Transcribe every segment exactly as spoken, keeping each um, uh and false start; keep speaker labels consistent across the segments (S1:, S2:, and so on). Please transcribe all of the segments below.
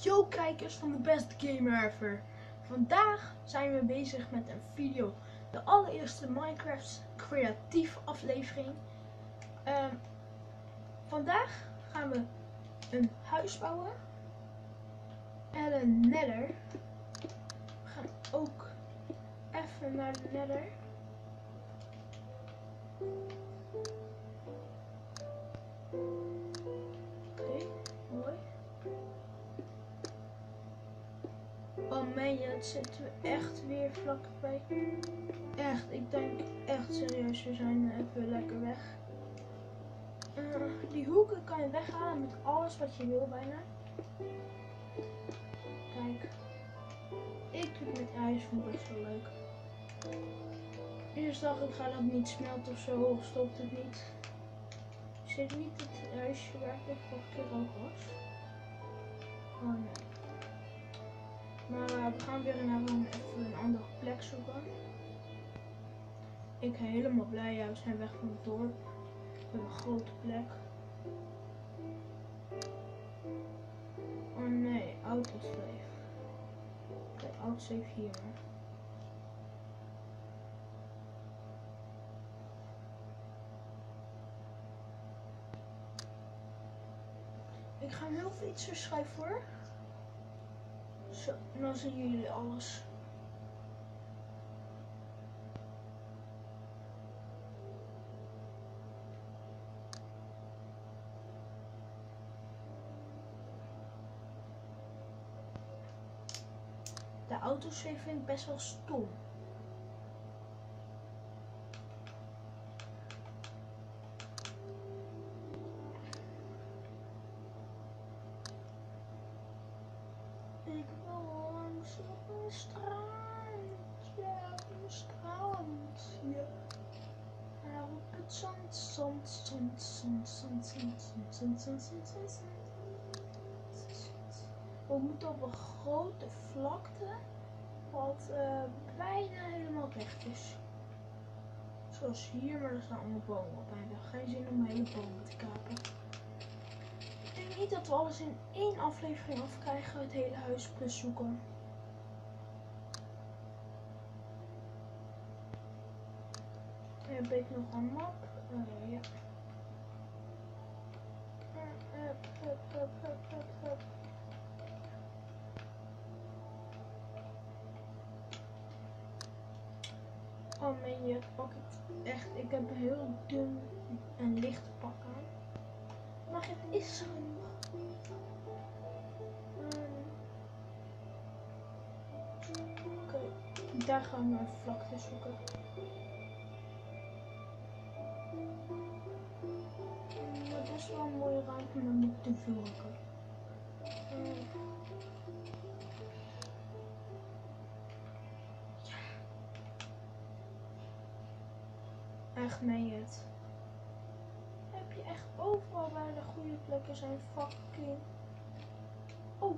S1: Yo kijkers van de beste gamer ever. Vandaag zijn we bezig met een video. De allereerste Minecraft creatief aflevering. Um, vandaag gaan we een huis bouwen. En een nether. We gaan ook even naar de nether. Oké, mooi. Oh man, het zitten we echt weer vlakbij. Echt, ik denk echt serieus, we zijn even lekker weg. Uh, die hoeken kan je weghalen met alles wat je wil bijna. Kijk, ik vind het ijs best wel leuk. Eerst dacht ik, ga dat niet smelten of zo, of stopt het niet. Ik zeg niet dat het ijsje werkelijk vorige keer ook was. Oh nee. Maar uh, we gaan weer naar een, even een andere plek zoeken. Ik ben helemaal blij, ja, we zijn weg van het dorp. We hebben een grote plek. Oh nee, autosave. Oké, okay, autosave hier. Ik ga heel veel iets schrijven voor. Zo, en dan zien jullie alles. De autosave vind ik best wel stom. Ik wil langs op een strandje, op een strandje. Daar op het zand, zand, zand, zand, zand, zand, zand, zand, zand, zand, zand, zand. We moeten op een grote vlakte, wat uh, bijna helemaal recht is. Zoals hier, maar er staan allemaal bomen op. En ik heb geen zin om hele bomen te kapen. Ik denk niet dat we alles in één aflevering afkrijgen, het hele huis plus zoeken. Heb ik nog een map? Uh, ja. Hup, hup, hup, hup, hup, hup. Oh man, je pak het echt. Ik heb een heel dun en licht pak aan. Maar het is genoeg. Um, Oké, okay. Daar gaan we een vlakte zoeken. Maar dat is wel een mooie ruimte, maar niet te veel hakken. Um, Echt meen je het? Heb je echt overal waar de goede plekken zijn fucking. Oh.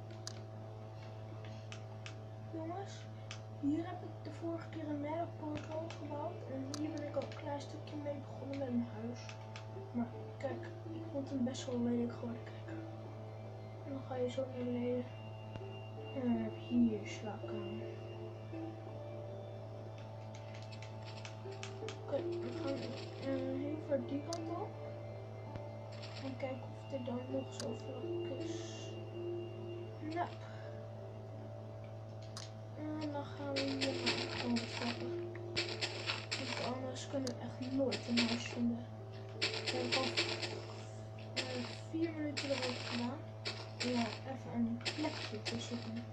S1: Jongens, hier heb ik de vorige keer een nether portal gebouwd. En hier ben ik al een klein stukje mee begonnen met mijn huis. Maar kijk, ik vond hem best wel lelijk geworden. Kijk. En dan ga je zo naar beneden. En dan heb je hier je slaapkamer. Oké, okay, we gaan uh, heel ver die kant op. En kijken of er dan nog zo vlak is. Nou. En dan gaan we hier naar de kant stappen. Want anders kunnen we echt nooit een huis vinden. We hebben al uh, vier minuten erover gedaan. Ja, even een plekje te zoeken.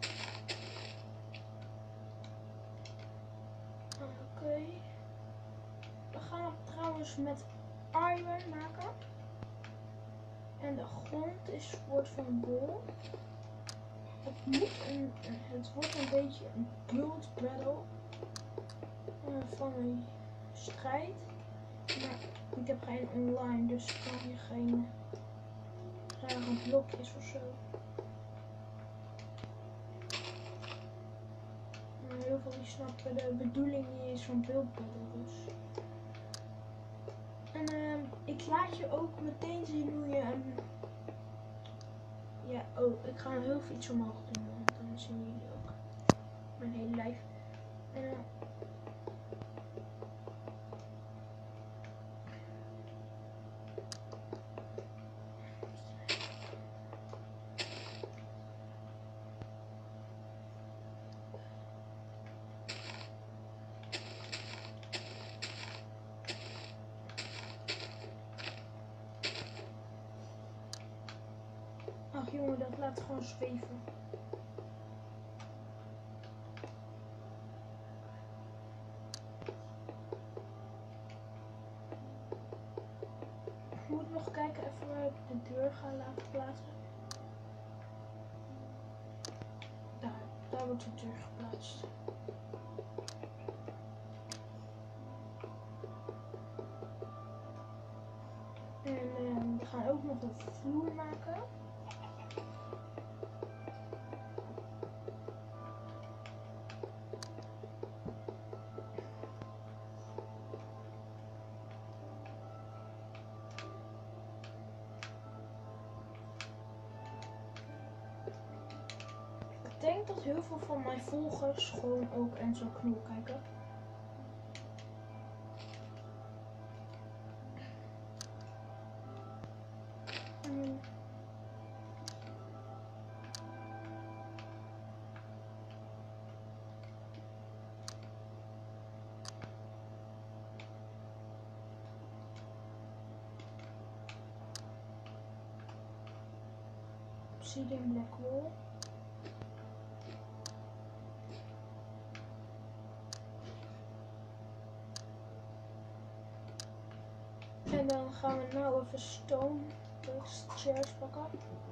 S1: Oké. Okay. We gaan het trouwens met iron maken. En de grond is wordt van bol. Het moet een, het wordt een beetje een build battle uh, van een strijd. Maar ik heb geen online, dus kan je geen rare blokjes of zo. Maar heel veel die snappen de bedoeling niet is van build battle dus. En uh, ik laat je ook meteen zien hoe je um, Ja, oh, ik ga heel veel iets omhoog doen, want dan zien jullie ook mijn hele lijf. En uh, ach jongen, dat laat gewoon zweven. Ik moet nog kijken even waar ik de deur ga laten plaatsen. Daar, daar wordt de deur geplaatst. En uh, we gaan ook nog een vloer maken. Ik denk dat heel veel van mijn volgers gewoon ook Enzo Knol kijken. Mm. Obsidian Black Wall. En dan gaan we nou even stone chairs pakken.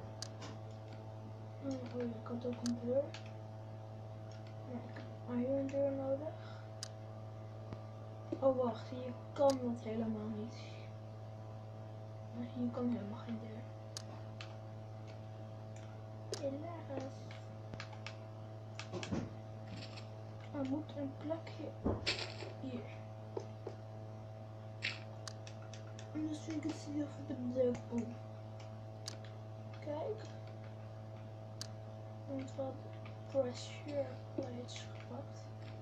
S1: Oh ja, ik had ook een deur. Maar ik heb iron deur nodig. Oh wacht, hier kan dat helemaal niet. Hier kan helemaal geen deur. Helaas. Er moet een plekje hier. En dus vind ik het heel veel bedekt. Kijk. Want wat pressure plates gepakt.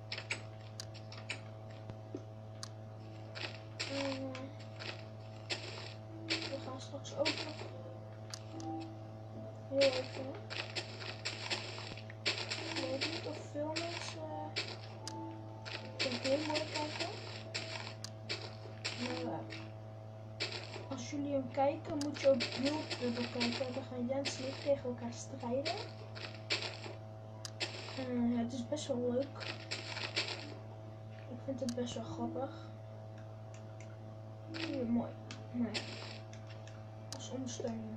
S1: En uh, we gaan straks ook nog heel even. Ik weet niet of veel mensen uh, de game willen kijken. Maar uh, als jullie hem kijken, moet je ook heel dubbel kijken. Dan gaan Jens en ik tegen elkaar strijden. Uh, het is best wel leuk. Ik vind het best wel grappig. Hier, mooi. Nee. Als ondersteuning.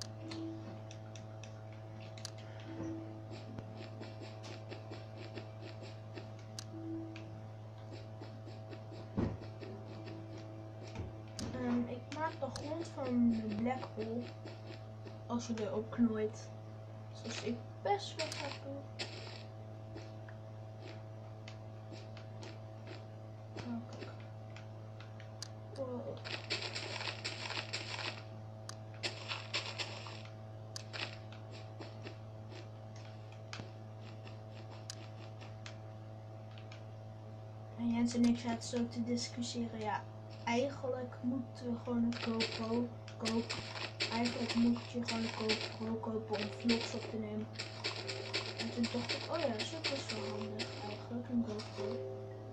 S1: Um, ik maak de grond van de black hole. Als je er ook knooit. Zoals ik best wel ga doen. Oh, kijk. Wow. En Jens en ik zaten zo te discussiëren. Ja, eigenlijk moeten we gewoon een GoPro kopen. Eigenlijk moet je gewoon een GoPro kopen om vlogs op te nemen. En toen dacht ik, oh ja, dat is ook best wel handig eigenlijk, een GoPro.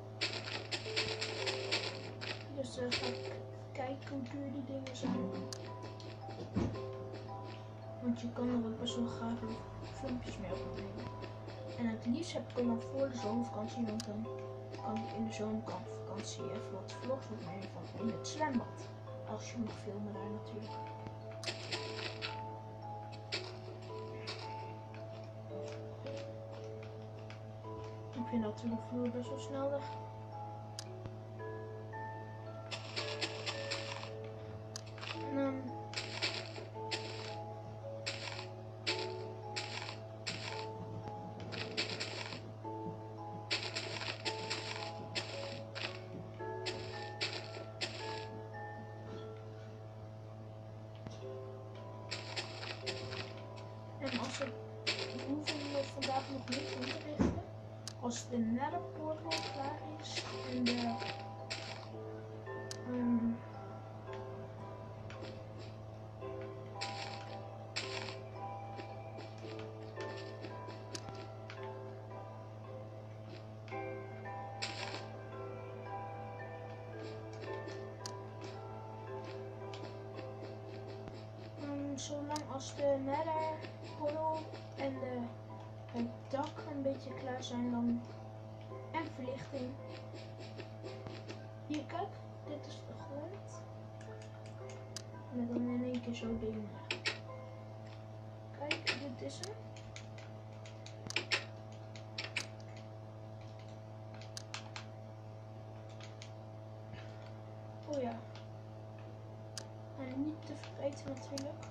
S1: Dus uh, ga ik kijken hoe duur die dingen zijn. Want je kan er ook best wel graag filmpjes mee opnemen. En het liefst heb ik hem dan voor de zomervakantie, want dan kan ik in de zomervakantie even wat vlogs opnemen van in het zwembad. Als je mag filmen daar natuurlijk. Ik vind dat de vloer best wel snel weg. En dan En als het, we hoeven we vandaag nog niet in te richten. Als de nether portal klaar is en de um, um, zolang als de nether portal en de, het dak een beetje klaar zijn dan en verlichting. Hier kijk, dit is de grond. Met dan in één keer zo dingen. Kijk, dit is hem. Oh ja. En niet te vergeten natuurlijk.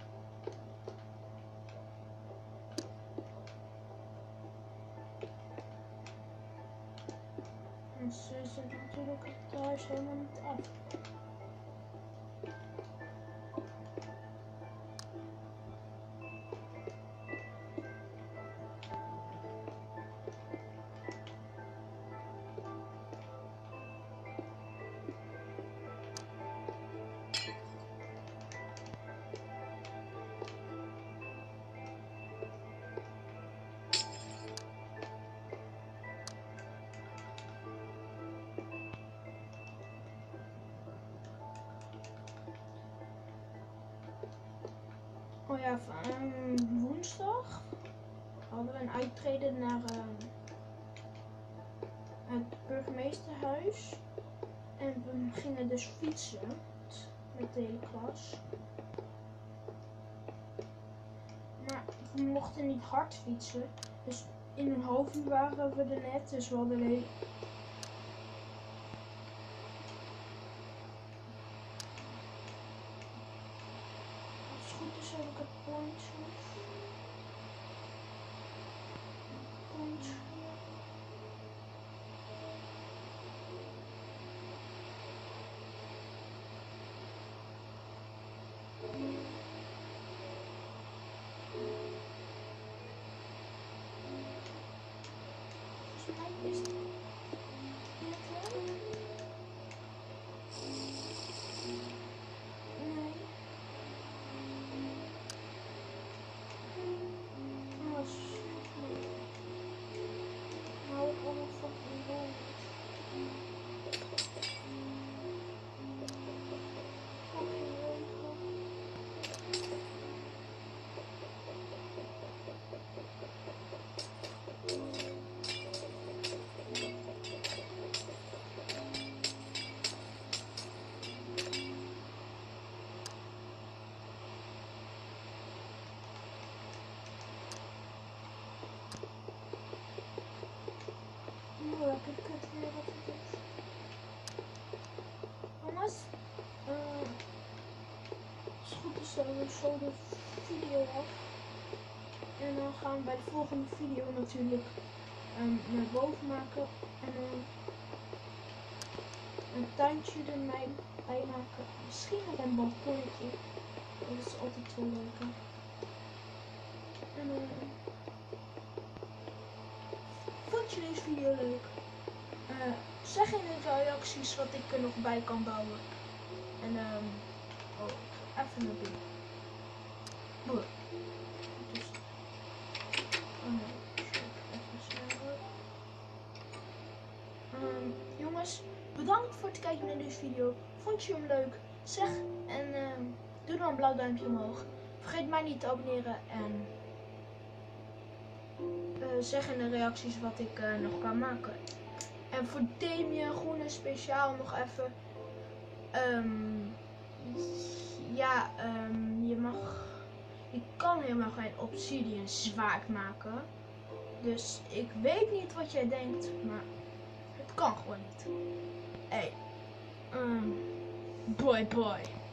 S1: En ze zit natuurlijk het huis helemaal niet af. Oh ja, um, woensdag hadden we een uittreden naar uh, het burgemeesterhuis. En we gingen dus fietsen met de hele klas. Maar we mochten niet hard fietsen. Dus in een half uur waren we er net. Dus we hadden een dus heb ik het pontje. Pontje. Volgens mij is het net wel. Nee. Ik weet niet wat het is. Jongens, uh, als het goed is, dan we zo de video af. En dan gaan we bij de volgende video natuurlijk um, naar boven maken. En uh, een tuintje ermee bij maken. Misschien nog een balkonnetje. Dat is altijd wel leuk. En uh, vond je deze video leuk? Uh, zeg in de reacties wat ik er nog bij kan bouwen. En um, oh, even naar binnen. Boer. Dus, oh nee, even snel. Um, jongens, bedankt voor het kijken naar deze video. Vond je hem leuk? Zeg en um, doe dan een blauw duimpje omhoog. Vergeet mij niet te abonneren en uh, zeg in de reacties wat ik uh, nog kan maken. En voor Damien Groene speciaal nog even. Um, ja, um, je mag. Je kan helemaal geen obsidian zwaard maken. Dus ik weet niet wat jij denkt, maar het kan gewoon niet. Hey, um, boy boy.